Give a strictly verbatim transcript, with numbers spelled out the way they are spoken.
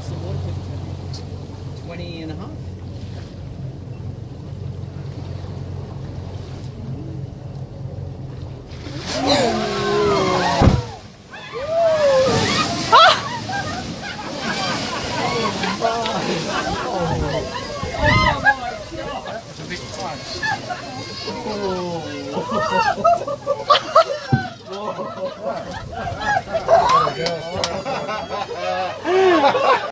What's the water temperature? twenty and a half. Oh.